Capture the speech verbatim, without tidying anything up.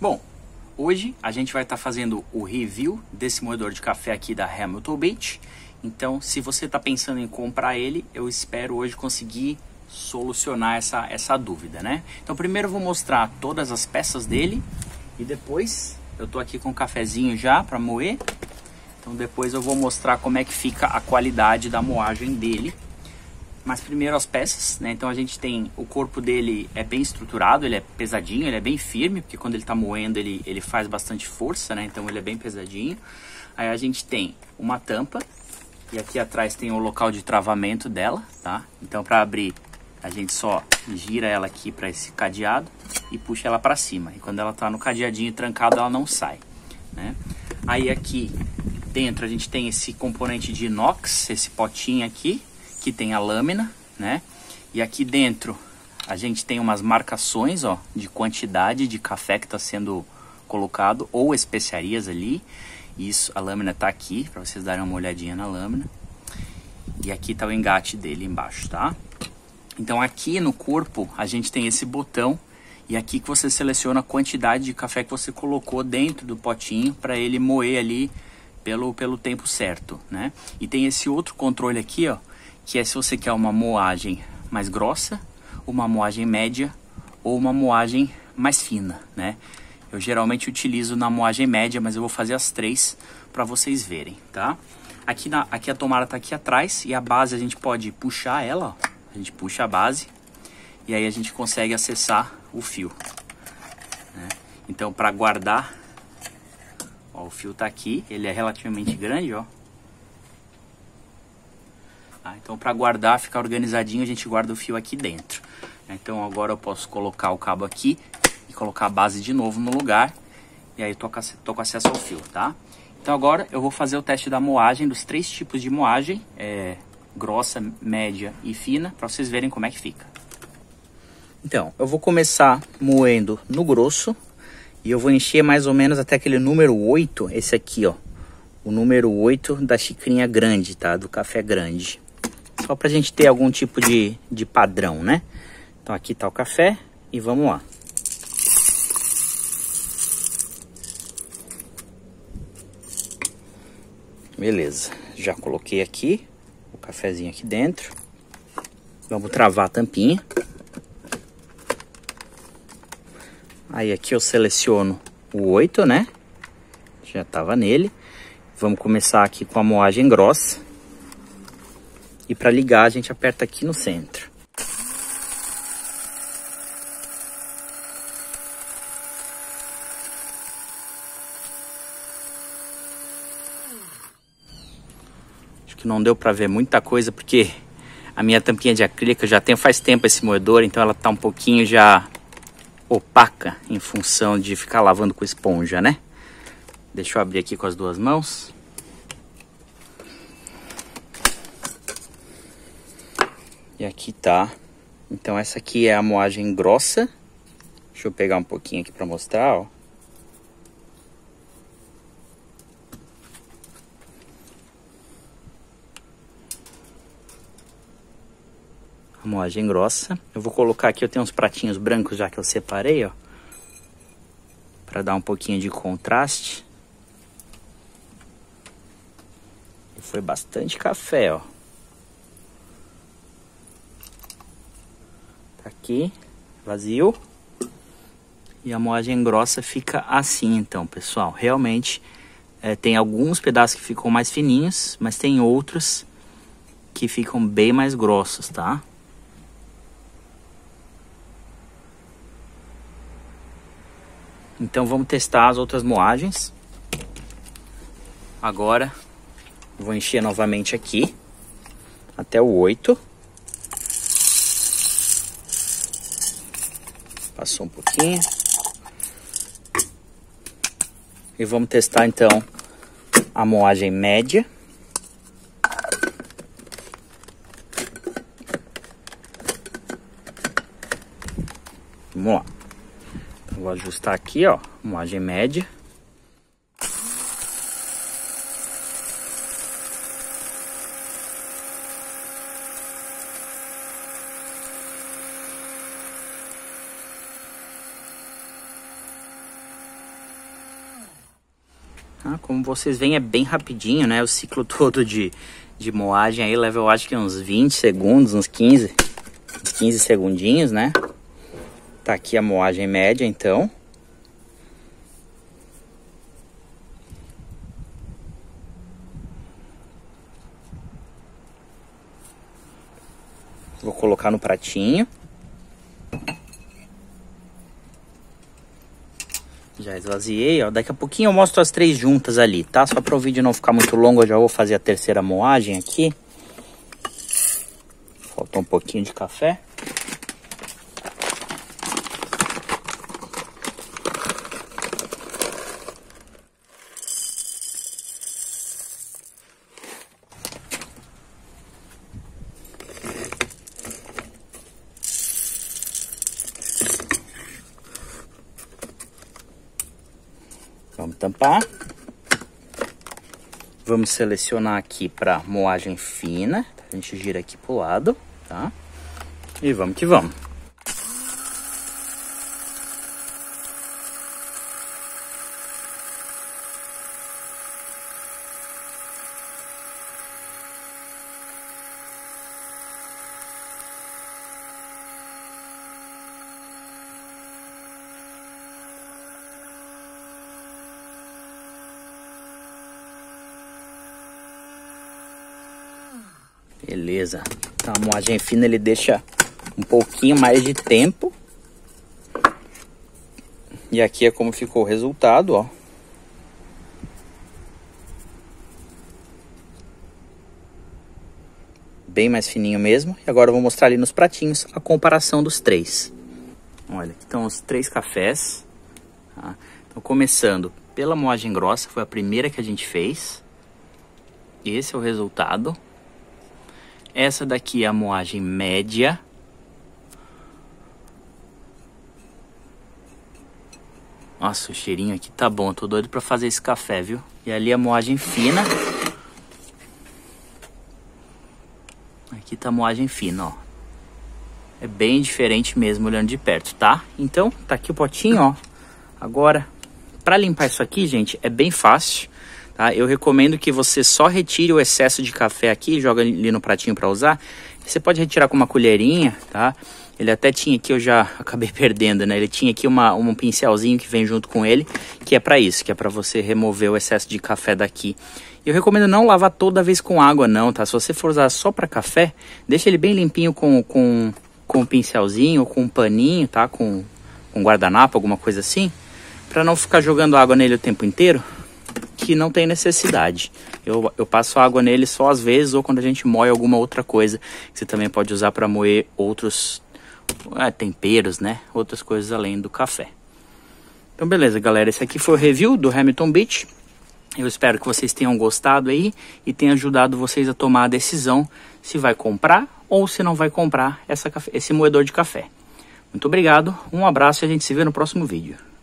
Bom, hoje a gente vai estar tá fazendo o review desse moedor de café aqui da Hamilton Beach. Então, se você está pensando em comprar ele, eu espero hoje conseguir solucionar essa, essa dúvida, né? Então, primeiro eu vou mostrar todas as peças dele e depois eu tô aqui com um cafezinho já para moer. Então, depois eu vou mostrar como é que fica a qualidade da moagem dele. Mas primeiro as peças, né? Então a gente tem, o corpo dele é bem estruturado, ele é pesadinho, ele é bem firme, porque quando ele tá moendo ele, ele faz bastante força, né? Então ele é bem pesadinho. Aí a gente tem uma tampa, e aqui atrás tem o local de travamento dela, tá? Então para abrir, a gente só gira ela aqui para esse cadeado e puxa ela para cima. E quando ela tá no cadeadinho trancado, ela não sai, né? Aí aqui dentro a gente tem esse componente de inox, esse potinho aqui, que tem a lâmina, né? E aqui dentro a gente tem umas marcações, ó, de quantidade de café que está sendo colocado ou especiarias ali. Isso, a lâmina tá aqui para vocês darem uma olhadinha na lâmina. E aqui tá o engate dele embaixo, tá? Então aqui no corpo a gente tem esse botão e aqui que você seleciona a quantidade de café que você colocou dentro do potinho para ele moer ali pelo pelo tempo certo, né? E tem esse outro controle aqui, ó, que é se você quer uma moagem mais grossa, uma moagem média ou uma moagem mais fina, né? Eu geralmente utilizo na moagem média, mas eu vou fazer as três para vocês verem, tá? Aqui, na, aqui a tomada tá aqui atrás e a base a gente pode puxar ela, ó. A gente puxa a base e aí a gente consegue acessar o fio, né? Então para guardar, ó, o fio tá aqui, ele é relativamente grande, ó. Ah, então para guardar, ficar organizadinho, a gente guarda o fio aqui dentro. Então agora eu posso colocar o cabo aqui e colocar a base de novo no lugar. E aí eu tô com, tô com acesso ao fio, tá? Então agora eu vou fazer o teste da moagem, dos três tipos de moagem. É, grossa, média e fina, para vocês verem como é que fica. Então, eu vou começar moendo no grosso. E eu vou encher mais ou menos até aquele número oito, esse aqui, ó. O número oito da xicrinha grande, tá? Do café grande. Só pra gente ter algum tipo de, de padrão, né? Então aqui tá o café e vamos lá. Beleza, já coloquei aqui o cafezinho aqui dentro. Vamos travar a tampinha. Aí aqui eu seleciono o oito, né? Já tava nele. Vamos começar aqui com a moagem grossa. E para ligar a gente aperta aqui no centro. Acho que não deu para ver muita coisa porque a minha tampinha de acrílica já tem faz tempo esse moedor, então ela tá um pouquinho já opaca em função de ficar lavando com esponja, né? Deixa eu abrir aqui com as duas mãos. E aqui tá. Então essa aqui é a moagem grossa. Deixa eu pegar um pouquinho aqui para mostrar, ó. A moagem grossa. Eu vou colocar aqui, eu tenho uns pratinhos brancos já que eu separei, ó, para dar um pouquinho de contraste. E foi bastante café, ó. Aqui, vazio. E a moagem grossa fica assim, então, pessoal. Realmente, é, tem alguns pedaços que ficam mais fininhos, mas tem outros que ficam bem mais grossos, tá? Então, vamos testar as outras moagens. Agora, vou encher novamente aqui, até o oito. Passou um pouquinho. E vamos testar então a moagem média. Vamos lá. Então, vou ajustar aqui, ó, moagem média. Ah, como vocês veem, é bem rapidinho, né? O ciclo todo de, de moagem aí leva, eu acho que uns vinte segundos, uns quinze, uns quinze segundinhos, né? Tá aqui a moagem média, então. Vou colocar no pratinho. Já esvaziei, ó. Daqui a pouquinho eu mostro as três juntas ali, tá? Só para o vídeo não ficar muito longo, eu já vou fazer a terceira moagem aqui. Faltou um pouquinho de café. Vamos tampar. Vamos selecionar aqui para moagem fina. A gente gira aqui pro lado, tá? E vamos que vamos. Beleza, então a moagem fina ele deixa um pouquinho mais de tempo. E aqui é como ficou o resultado, ó. Bem mais fininho mesmo. E agora eu vou mostrar ali nos pratinhos a comparação dos três. Olha, aqui estão os três cafés. Tá? Então começando pela moagem grossa, foi a primeira que a gente fez. Esse é o resultado. Essa daqui é a moagem média. Nossa, o cheirinho aqui tá bom. Tô doido pra fazer esse café, viu? E ali a moagem fina. Aqui tá a moagem fina, ó. É bem diferente mesmo olhando de perto, tá? Então, tá aqui o potinho, ó. Agora, pra limpar isso aqui, gente, é bem fácil. Tá? Eu recomendo que você só retire o excesso de café aqui, joga ali no pratinho para usar. Você pode retirar com uma colherinha, tá? Ele até tinha aqui, eu já acabei perdendo, né? Ele tinha aqui uma, um pincelzinho que vem junto com ele, que é para isso, que é para você remover o excesso de café daqui. Eu recomendo não lavar toda vez com água não, tá? Se você for usar só para café, deixa ele bem limpinho com, com, com um pincelzinho, com um paninho, tá? Com, com guardanapo, alguma coisa assim, para não ficar jogando água nele o tempo inteiro, que não tem necessidade. Eu, eu passo água nele só às vezes, ou quando a gente moe alguma outra coisa, que você também pode usar para moer outros é, temperos, né? Outras coisas além do café. Então beleza, galera, esse aqui foi o review do Hamilton Beach. Eu espero que vocês tenham gostado aí e tenha ajudado vocês a tomar a decisão se vai comprar ou se não vai comprar essa, esse moedor de café. Muito obrigado, um abraço e a gente se vê no próximo vídeo.